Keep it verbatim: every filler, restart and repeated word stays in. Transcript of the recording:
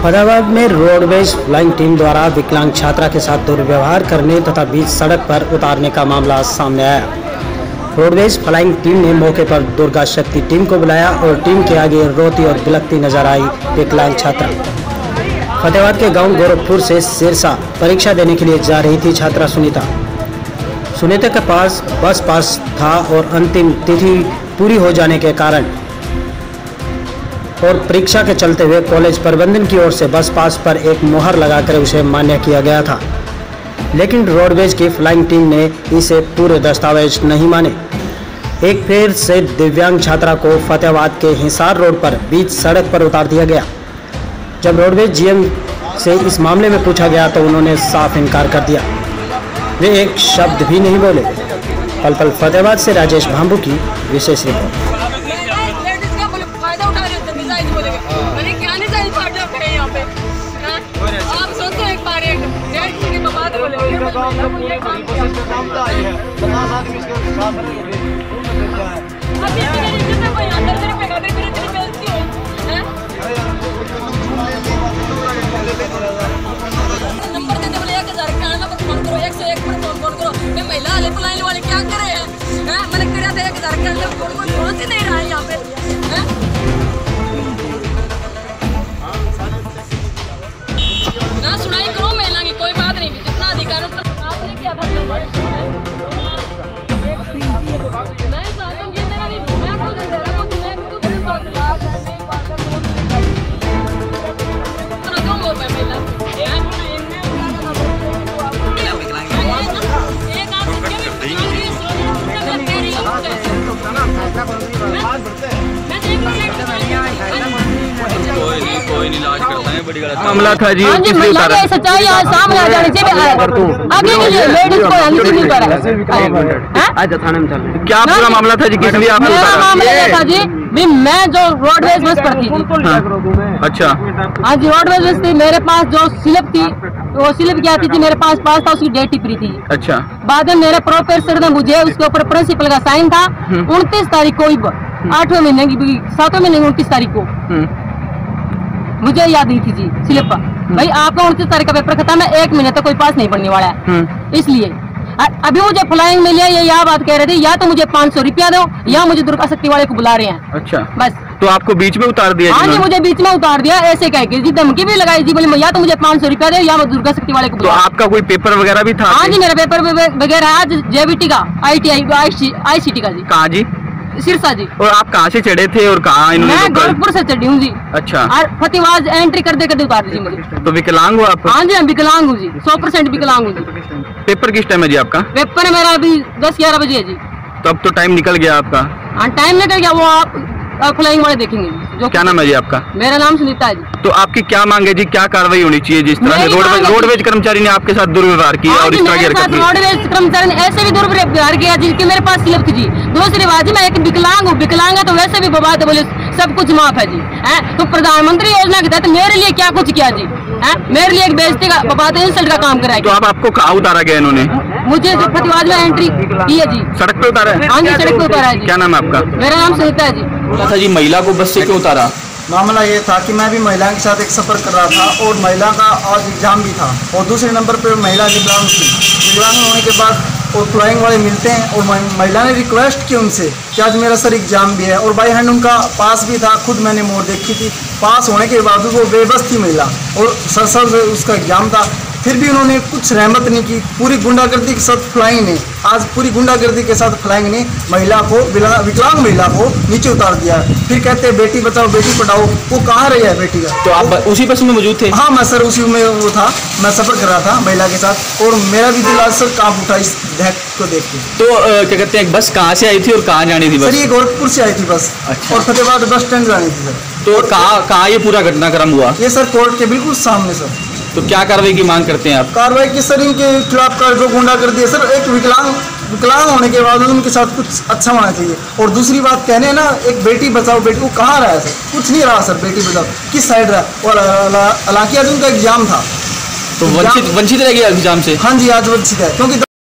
फतेहाबाद में roadways flying team द्वारा विकलांग छात्रा के साथ दुर्व्यवहार करने तथा बीच सड़क पर उतारने का मामला सामने आया। रोडवेज फ्लाइंग टीम ने मौके पर दुर्गा शक्ति टीम को बुलाया और टीम के आगे रोती और बिलखती नजर आई विकलांग छात्रा। फतेहाबाद के गांव गोरखपुर से सिरसा परीक्षा देने के लिए जा रही थी छात्रा सुनीता। सुनीता के पास बस पास था और अंतिम तिथि पूरी हो जाने के कारण और परीक्षा के चलते हुए कॉलेज प्रबंधन की ओर से बस पास पर एक मोहर लगाकर उसे मान्य किया गया था, लेकिन रोडवेज की फ्लाइंग टीम ने इसे पूरे दस्तावेज नहीं माने। एक फिर से दिव्यांग छात्रा को फतेहाबाद के हिसार रोड पर बीच सड़क पर उतार दिया गया। जब रोडवेज जीएम से इस मामले में पूछा गया तो उन्होंने साफ इनकार कर दिया। वे एक शब्द भी नहीं बोले। पल पल फतेहाबाद से राजेश भांबू की विशेष रिपोर्ट। मैंने क्या नहीं चाहिए पार्टी आप है यहाँ पे। आप सोचो एक बार एक डेढ़ की बात बोले ये काम अभी मेरी इज्जत कोई अंदर से पे गाड़ी मेरी तेरी बेइज्जती हो हैं। नंबर देते बोले एक हजार का ना फोन करो एक सौ एक पर फोन फोन करो। मैं महिला वाले पुलाइन वाले क्या कर रहे हैं हैं। मैंने कहा था एक हजार का ना फोन कोई पहुंच ही नहीं रहा है यहाँ पे हैं। ना सुनाई करो महिला की कोई बात नहीं, जितना अधिकार आपने क्या था मैं चाहता हूँ ये मेरा नहीं मैं खुद दे रहा हूँ मैं खुद नहीं बात नहीं बात कर दो वो पे महिला एक आप कोई नहीं इलाज करता है। बड़ी गलत मामला था जी। किसने उतारा? सच्चाई आज सामने आ जानी चाहिए। आगे के लिए लेडीज को अंदर नहीं उतारा। आज थाने में चल। क्या पूरा मामला था जी? किस लिए आपने उतारा? मामला ये था जी भी मैं जो रोडवेज बस पर थी जी। अच्छा हाँ जी रोडवेज बस थी। मेरे पास जो स्लिप थी वो स्लिप क्या थी जी मेरे पास पास था उसकी डेट टिपरी थी। अच्छा बाद में मेरे प्रोफेसर ने मुझे उसके ऊपर प्रिंसिपल का साइन था उनतीस तारीख को आठवें महीने की सातवें महीने की उनतीस तारीख को मुझे याद नहीं थी जी स्लिप पर। भाई आपका उनतीस तारीख का पेपर खत्म है, एक महीने तक कोई पास नहीं पड़ने वाला है। इसलिए अभी मुझे फ्लाइंग में लिया ये यह बात कह रहे थे या तो मुझे पाँच सौ रुपया दो या मुझे दुर्गा शक्ति वाले को बुला रहे हैं। अच्छा बस तो आपको बीच में उतार दिया? हाँ जी मुझे बीच में उतार दिया ऐसे कह के जी धमकी भी लगाई जी बोले या तो मुझे पाँच सौ रुपया दे या मैं दुर्गा शक्ति वाले को बुला। तो आपका कोई पेपर वगैरह भी था? हाँ जी मेरा पेपर वगैरह आज जेबीटी का I T I I C T का जी। कहाँ जी? सिरसा जी। और आप कहाँ से चढ़े थे और कहाँ? मैं गोरखपुर से चढ़ी हूँ जी। अच्छा और फतेहाबाद एंट्री कर दे कर दे उतार दी मुझे। तो विकलांग हो आप? हाँ जी मैं विकलांग हूँ जी, सौ परसेंट विकलांग हूँ जी। पेपर किस टाइम है जी आपका? पेपर मेरा अभी दस ग्यारह बजे है जी। तो अब तो टाइम निकल गया आपका। हाँ टाइम निकल गया वो आप फ्लाइंग वाले देखेंगे जो। क्या नाम है जी आपका? मेरा नाम सुनीता है जी। तो आपकी क्या मांग है जी? क्या कार्रवाई होनी चाहिए जिस तरह से रोडवेज रोडवेज कर्मचारी ने आपके साथ दुर्व्यवहार किया और इस तरह की हरकत की? रोडवेज कर्मचारी ने ऐसे भी दुर्व्यवहार किया जिनके मेरे पास स्लिप थी जी। दूसरी बात जी मैं एक विकलांग हूँ, विकलांग है तो वैसे भी बात है बोले सब कुछ माफ है जी है। तो प्रधानमंत्री योजना के तहत मेरे लिए क्या कुछ किया जी है? मेरे लिए एक बेइज्जती का बात इंसल्ट का काम कराया। तो अब आपको कहाँ उतारा गया इन्होंने? मुझे जो फतेहाबाद में एंट्री की है जी। सड़क पे उतारा है? हाँ जी सड़क पे उतारा है जी। क्या नाम है आपका? मेरा नाम सुनीता है जी। था जी महिला को बस से क्यों उतारा? मामला ये था कि मैं भी महिला के साथ एक सफ़र कर रहा था और महिला का आज एग्ज़ाम भी था और दूसरे नंबर पर महिला विकलांग थी। विकलांग होने के बाद और फ्लाइंग वाले मिलते हैं और महिला ने रिक्वेस्ट की उनसे कि आज मेरा सर एग्ज़ाम भी है और बाई हैंड उनका पास भी था। खुद मैंने मोड़ देखी थी। पास होने के बावजूद वो बेबस थी महिला और सर सर उसका एग्ज़ाम था, फिर भी उन्होंने कुछ रहमत नहीं की। पूरी गुंडागर्दी के साथ फ्लाइंग ने आज पूरी गुंडागर्दी के साथ फ्लाइंग ने महिला को विकलांग महिला को नीचे उतार दिया। फिर कहते हैं बेटी बचाओ बेटी पढ़ाओ। वो कहाँ रही है बेटी का? तो आप उसी बस में मौजूद थे? हाँ मैं सर उसी में वो था, मैं सफ़र कर रहा था महिला के साथ और मेरा भी दिल आज सर कांप उठा इस धैक को देख के। तो क्या कहते हैं बस कहाँ से आई थी और कहाँ जानी थी बस? सर ये गोरखपुर से आई थी बस। अच्छा। और फतेहाबाद बस स्टैंड जानी थी सर। तो कहाँ कहाँ ये पूरा घटनाक्रम हुआ? ये सर कोर्ट के बिल्कुल सामने सर। तो क्या कार्रवाई की मांग करते हैं आप? कार्रवाई की सर इनके खिलाफ का जो गुंडा कर दिया सर, एक विकलांग विकलांग होने के बाद उनके साथ कुछ अच्छा होना चाहिए। और दूसरी बात कहने ना एक बेटी बचाओ बेटी, वो कहाँ रहा है सर? कुछ नहीं रहा सर। बेटी बचाओ किस साइड रहा? और हालांकि आज उनका एग्जाम था तो वंचित वंचित रह गया एग्जाम से। हाँ जी आज वंचित है क्योंकि